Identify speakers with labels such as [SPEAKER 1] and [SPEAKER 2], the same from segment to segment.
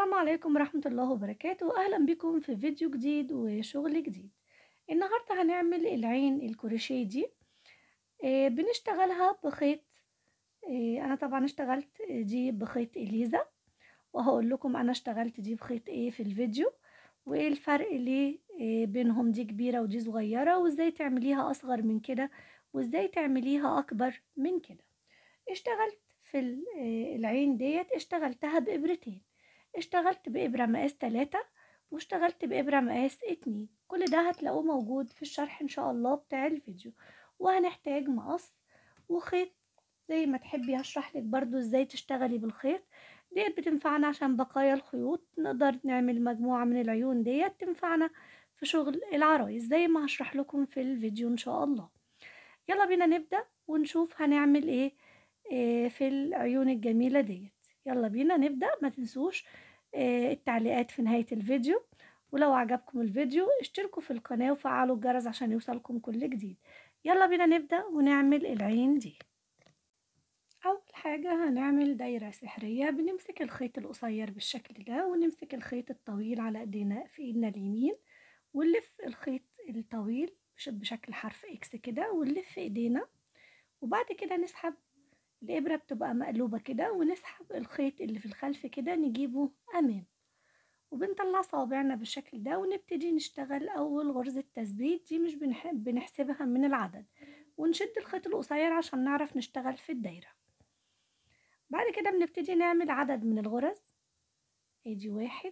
[SPEAKER 1] السلام عليكم ورحمة الله وبركاته. أهلا بكم في فيديو جديد وشغل جديد. النهاردة هنعمل العين الكروشيه دي. بنشتغلها بخيط. أنا طبعا اشتغلت دي بخيط إليزا، وهقول لكم أنا اشتغلت دي بخيط ايه في الفيديو، وايه الفرق اللي بينهم، دي كبيرة ودي صغيرة، وازاي تعمليها أصغر من كده، وازاي تعمليها أكبر من كده. اشتغلت في العين ديت اشتغلتها بإبرتين. اشتغلت بإبرة مقاس 3 واشتغلت بإبرة مقاس 2. كل ده هتلاقوه موجود في الشرح إن شاء الله بتاع الفيديو. وهنحتاج مقص وخيط. زي ما تحبي هشرح لك برضو ازاي تشتغلي بالخيط. ديت بتنفعنا عشان بقايا الخيوط نقدر نعمل مجموعة من العيون، ديت تنفعنا في شغل العرايس زي ما هشرح لكم في الفيديو إن شاء الله. يلا بينا نبدأ ونشوف هنعمل ايه في العيون الجميلة ديت. يلا بينا نبدأ. ما تنسوش التعليقات في نهاية الفيديو، ولو عجبكم الفيديو اشتركوا في القناة وفعلوا الجرس عشان يوصلكم كل جديد. يلا بينا نبدأ ونعمل العين دي. أول حاجة هنعمل دايرة سحرية. بنمسك الخيط القصير بالشكل ده، ونمسك الخيط الطويل على ايدينا في ايدنا اليمين، ونلف الخيط الطويل بشكل حرف اكس كده، ونلف ايدينا. وبعد كده نسحب الإبرة، بتبقى مقلوبة كده، ونسحب الخيط اللي في الخلف كده نجيبه أمام، وبنطلع صوابعنا بالشكل ده، ونبتدي نشتغل أول غرزة تثبيت. دي مش بنحسبها من العدد، ونشد الخيط القصير عشان نعرف نشتغل في الدايرة. بعد كده بنبتدي نعمل عدد من الغرز. ادي 1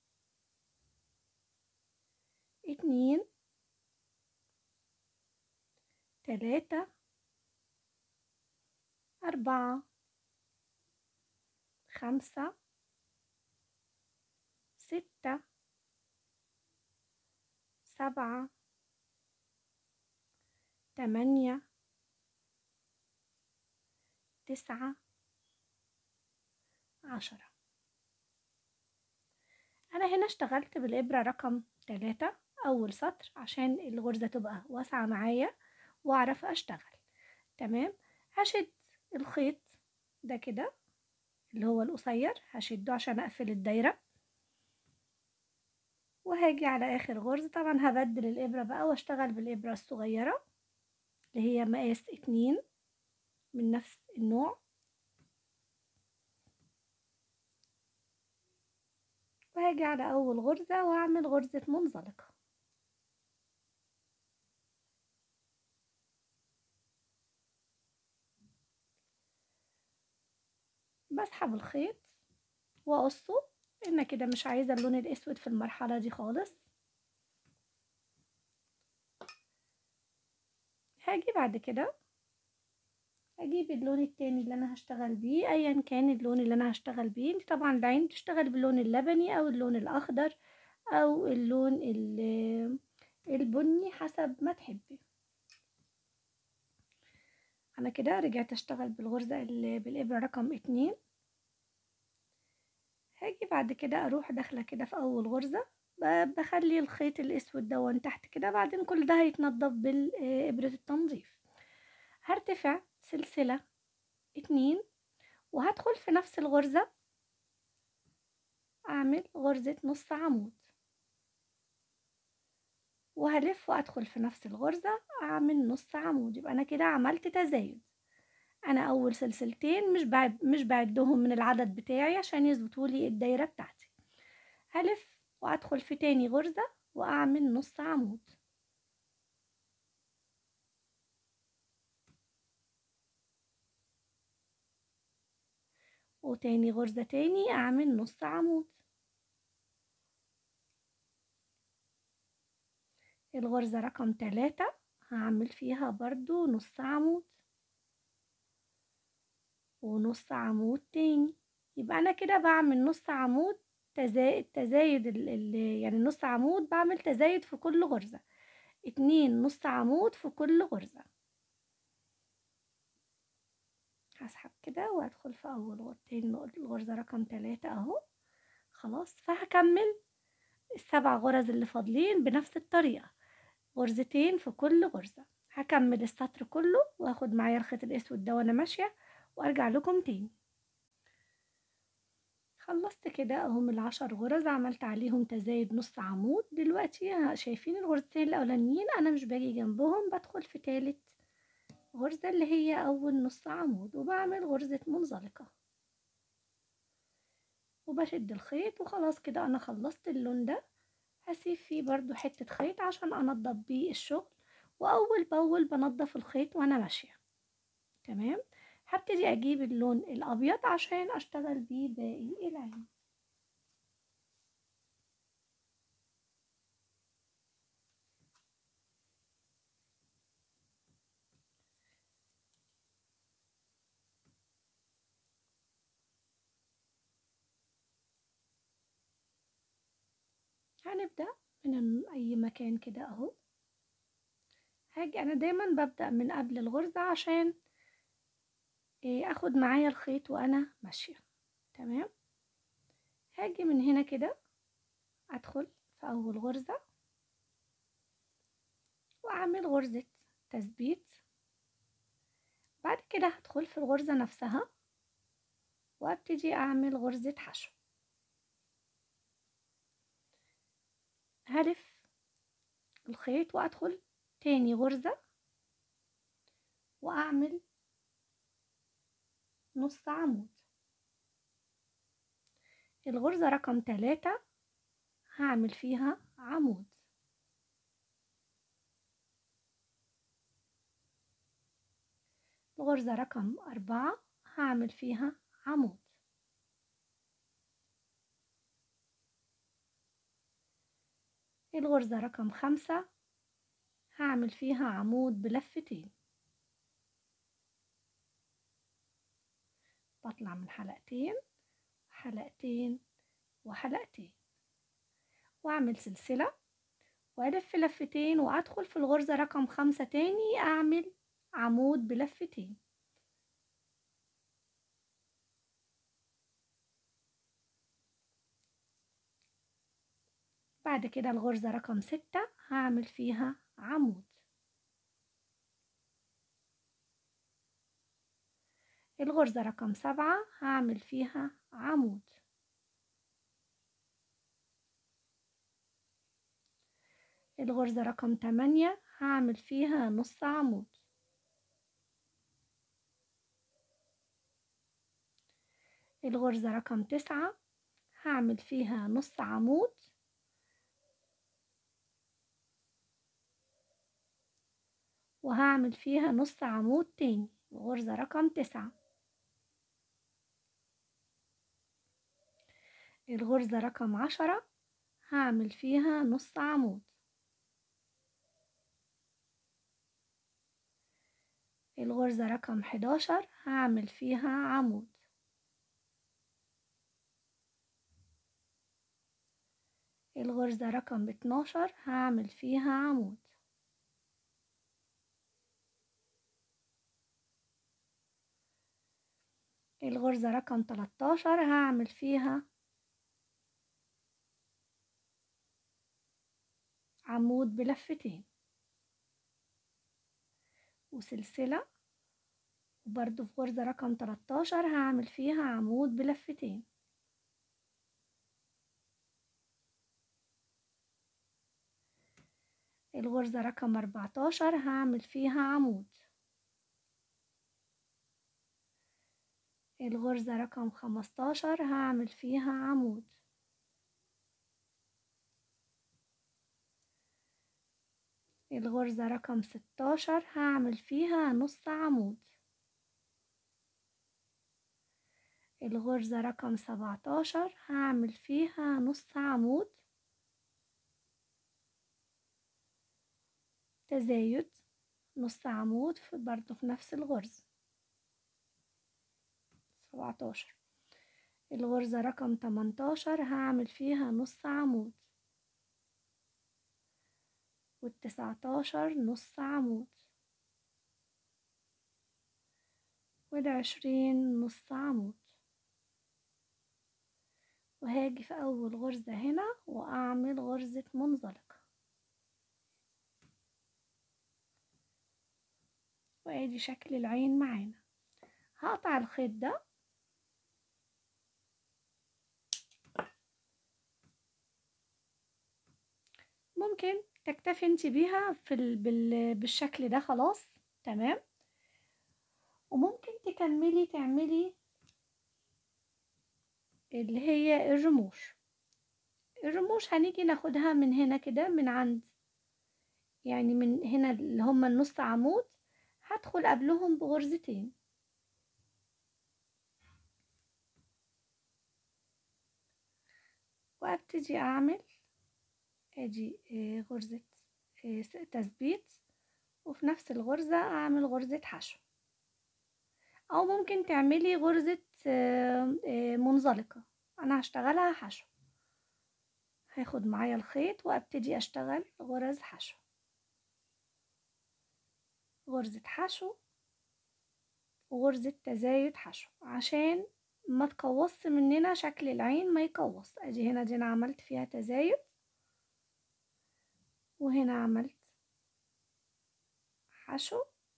[SPEAKER 1] 2 3 4 5 6 7 8 9 10. أنا هنا اشتغلت بالإبرة رقم 3 أول سطر عشان الغرزة تبقى واسعة معايا وأعرف أشتغل تمام. هشد الخيط ده كده اللي هو القصير، هشده عشان أقفل الدايرة، وهاجي على آخر غرزة. طبعا هبدل الإبرة بقى واشتغل بالإبرة الصغيرة اللي هي مقاس 2 من نفس النوع، وهاجي على أول غرزة وأعمل غرزة منزلقة. بسحب الخيط وأقصه، أنا كده مش عايزة اللون الأسود في المرحلة دي خالص. هاجي بعد كده اجيب اللون التاني اللي انا هشتغل بيه، ايا كان اللون اللي انا هشتغل بيه. انت طبعا العين تشتغل باللون اللبني او اللون الاخضر او اللون البني حسب ما تحبي. انا كده رجعت اشتغل بالغرزة بالابرة رقم 2. هاجي بعد كده اروح داخلة كده في اول غرزة، بخلي الخيط الاسود دون تحت كده، بعدين كل ده هيتنضف بالابرة التنظيف. هرتفع سلسلة 2 وهدخل في نفس الغرزة اعمل غرزة نص عمود، وهلف وادخل في نفس الغرزة اعمل نص عمود. يبقى انا كده عملت تزايد. انا اول سلسلتين مش بعدهم من العدد بتاعي عشان يظبطوا لي الدايرة بتاعتي. هلف وادخل في تاني غرزة واعمل نص عمود، وتاني غرزة تاني اعمل نص عمود. الغرزة رقم 3 هعمل فيها برضو نص عمود ونص عمود تاني. يبقى انا كده بعمل نص عمود تزايد يعني نص عمود، بعمل تزايد في كل غرزة، 2 نص عمود في كل غرزة. هسحب كده وادخل في اول الغرزة رقم 3 اهو خلاص. فهكمل ال7 غرز اللي فاضلين بنفس الطريقة، غرزتين في كل غرزة. هكمل السطر كله واخد معايا الخيط الاسود ده وانا ماشية، وارجع لكم تاني. خلصت كده اهم ال10 غرز، عملت عليهم تزايد نص عمود. دلوقتي شايفين الغرزتين الاولانيين انا مش باجي جنبهم، بدخل في تالت غرزة اللي هي اول نص عمود وبعمل غرزة منزلقة وبشد الخيط. وخلاص كده انا خلصت اللون ده. هسيب فيه برضو حتة خيط عشان انضف بيه الشغل، واول باول بنضف الخيط وانا ماشية. تمام. هبتدي اجيب اللون الابيض عشان اشتغل بيه باقي العين. هنبدأ من اي مكان كده اهو. هاجي انا دايما ببدأ من قبل الغرزة عشان اخد معايا الخيط وانا ماشية. تمام. هاجي من هنا كده ادخل في اول غرزة واعمل غرزة تثبيت. بعد كده هدخل في الغرزة نفسها وابتدي اعمل غرزة حشو. هلف الخيط وادخل تاني غرزة واعمل نص عمود. الغرزة رقم 3 هعمل فيها عمود. الغرزة رقم 4 هعمل فيها عمود. الغرزة رقم 5 هعمل فيها عمود بلفتين. بطلع من حلقتين حلقتين وحلقتين واعمل سلسلة والف لفتين وادخل في الغرزة رقم 5 تاني اعمل عمود بلفتين. بعد كده الغرزة رقم 6 هعمل فيها عمود. الغرزة رقم 7 هعمل فيها عمود. الغرزة رقم 8 هعمل فيها نص عمود. الغرزة رقم 9 هعمل فيها نص عمود وهعمل فيها نص عمود تاني. غرزة رقم 9. الغرزة رقم 10 هعمل فيها نص عمود. الغرزة رقم 11 هعمل فيها عمود. الغرزة رقم 12 هعمل فيها عمود. الغرزة رقم 13 هعمل فيها عمود بلفتين وسلسلة. وبرضو في غرزة رقم 13 هعمل فيها عمود بلفتين. الغرزة رقم 14 هعمل فيها عمود. الغرزة رقم 15 هعمل فيها عمود. الغرزة رقم 16 هعمل فيها نص عمود. الغرزة رقم 17 هعمل فيها نص عمود تزايد نص عمود برضو في نفس الغرزة 17. الغرزة رقم 18 هعمل فيها نص عمود 19 نص عمود 20 نص عمود. وهاجي في اول غرزة هنا واعمل غرزة منزلقة وادي شكل العين معانا. هقطع الخيط ده ممكن تكتفي انت بيها بالشكل ده خلاص. تمام. وممكن تكملي تعملي اللي هي الرموش هنيجي ناخدها من هنا كده، من عند يعني من هنا اللي هما النص عمود، هدخل قبلهم بغرزتين، وابتدي اعمل ادي غرزة تثبيت، وفي نفس الغرزة اعمل غرزة حشو، او ممكن تعملي غرزة منزلقة. انا هشتغلها حشو، هاخد معايا الخيط وابتدي اشتغل غرز حشو، غرزة حشو وغرزة تزايد حشو، عشان ما تقوص مننا شكل العين ما يقوص. ادي هنا دي انا عملت فيها تزايد، وهنا عملت حشو،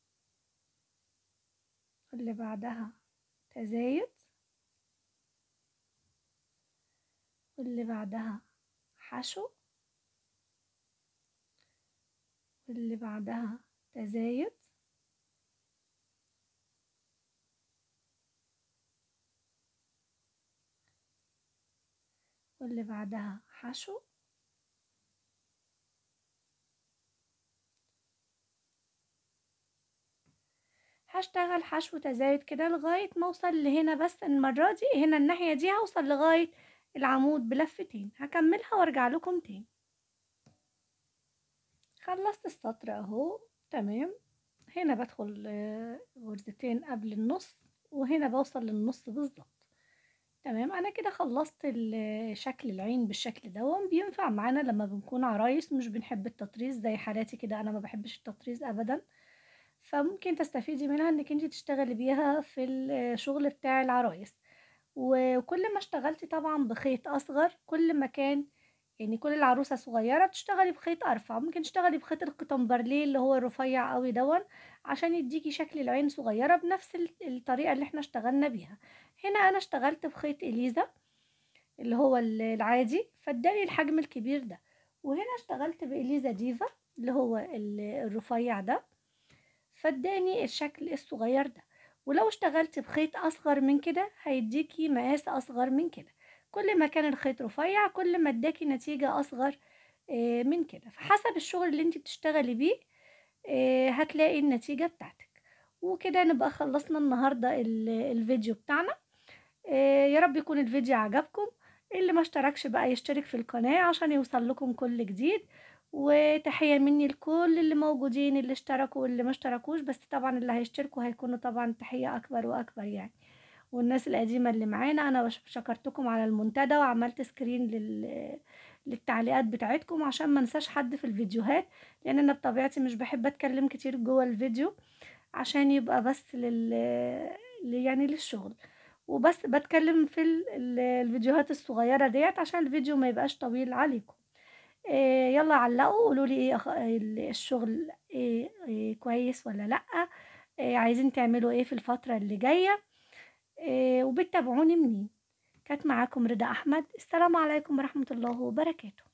[SPEAKER 1] اللي بعدها تزايد، واللي بعدها حشو، واللي بعدها تزايد، واللي بعدها حشو، هشتغل حشو تزايد كده لغاية ما اوصل لهنا، بس المرة دي هنا الناحية دي هوصل لغاية العمود بلفتين، هكملها وارجع لكم تاني. خلصت السطر اهو. تمام. هنا بدخل غرزتين قبل النص، وهنا بوصل للنص بالظبط. تمام. انا كده خلصت شكل العين بالشكل ده، بينفع معانا لما بنكون عرايس مش بنحب التطريز زي حالاتي كده، انا ما بحبش التطريز ابدا، فممكن تستفيدي منها انك انت تشتغلي بيها في الشغل بتاع العرايس. وكل ما اشتغلتي طبعا بخيط اصغر كل ما كان، يعني كل العروسة صغيرة بتشتغلي بخيط ارفع، ممكن تشتغلي بخيط الكتمبرليه اللي هو الرفيع قوي عشان يديكي شكل العين صغيرة بنفس الطريقة اللي احنا اشتغلنا بيها. هنا انا اشتغلت بخيط اليزا اللي هو العادي، فاداني الحجم الكبير ده. وهنا اشتغلت بإليزا ديفا اللي هو الرفيع ده، فاداني الشكل الصغير ده. ولو اشتغلت بخيط اصغر من كده هيديكي مقاس اصغر من كده، كل ما كان الخيط رفيع كل ما اداكي نتيجة اصغر من كده، فحسب الشغل اللي انت بتشتغلي بيه هتلاقي النتيجة بتاعتك. وكده نبقى خلصنا النهاردة الفيديو بتاعنا. يا رب يكون الفيديو عجبكم. اللي ما اشتركش بقى يشترك في القناة عشان يوصل لكم كل جديد. وتحية مني لكل اللي موجودين، اللي اشتركوا واللي ما اشتركوش، بس طبعا اللي هيشتركوا هيكونوا طبعا تحية اكبر واكبر يعني. والناس القديمة اللي معانا انا شكرتكم على المنتدى، وعملت سكرين للتعليقات بتاعتكم عشان ما انساش حد في الفيديوهات، لان انا بطبيعتي مش بحب اتكلم كتير جوه الفيديو، عشان يبقى بس يعني للشغل، وبس بتكلم في الفيديوهات الصغيرة ديت عشان الفيديو ما يبقاش طويل عليكم. يلا علقوا قولوا لي ايه الشغل إيه كويس ولا لا، عايزين تعملوا ايه في الفترة اللي جاية، وبتتابعوني منين. كانت معاكم رضا احمد، السلام عليكم ورحمة الله وبركاته.